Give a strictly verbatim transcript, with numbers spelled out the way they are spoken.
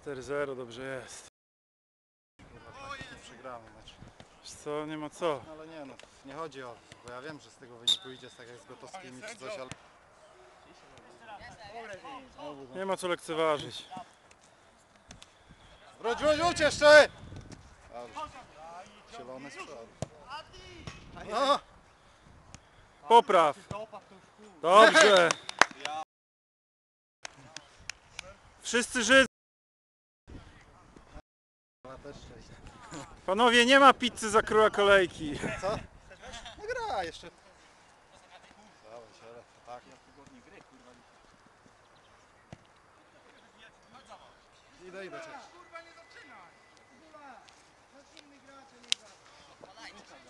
cztery zero, dobrze jest. Nie przegramy mecz. Wiesz co, nie ma co. Ale nie no, nie chodzi o, bo ja wiem, że z tego wyniku idzie tak jak z Gotowskimi czy coś, ale... Nie ma co lekceważyć. Wróć, wróć, wróć jeszcze! Dobrze. Zielony z przodu. No! Popraw. Dobrze. Wszyscy Żydzi. Ja też szczęście. Panowie, nie ma pizzy za króla kolejki. Co? No gra jeszcze. Dawaj, siele, tak. Idę, idę cię.